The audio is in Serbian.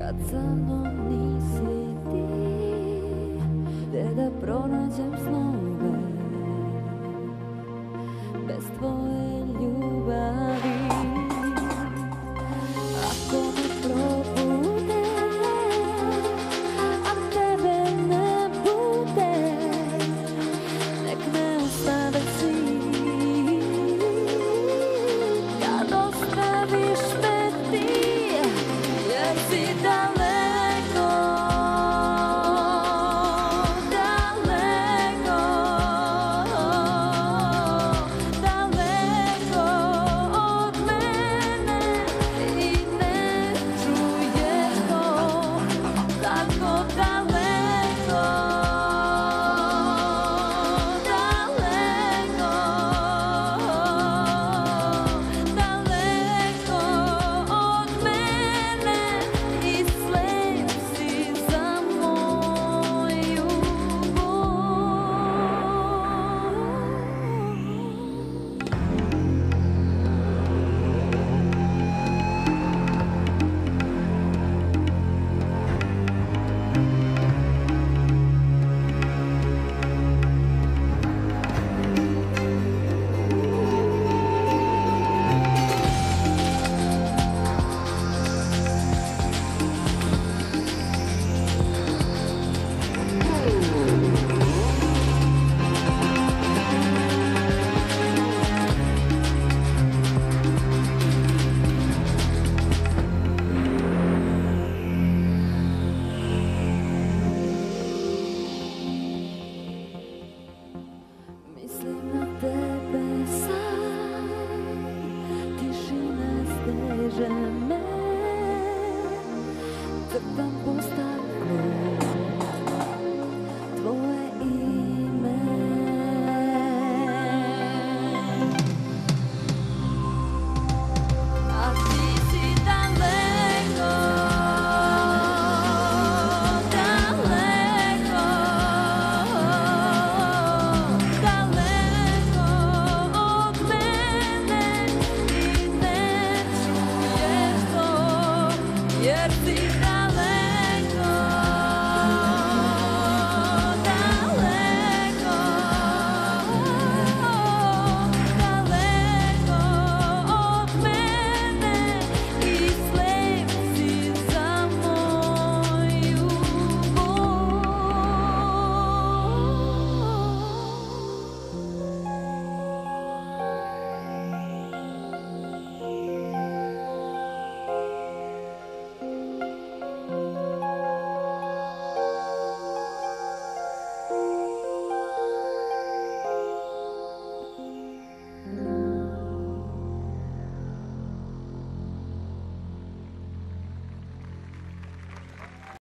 Kad sa mnom nisi ti, gde da pronađem snove bez tvoje ljubavi. Ako me probude, a tebe ne bude, nek me ostave si. Kad ostaviš me ti, jer si daleko, daleko, daleko od mene i ne čuješ to, tako daleko, daleko, daleko od mene i slep si za moju mislim na tebe sam, tišina steže me, crtam po staklu tvoje ime. A ti si daleko, daleko, daleko od mene i ne čuješ to, jer si daleko.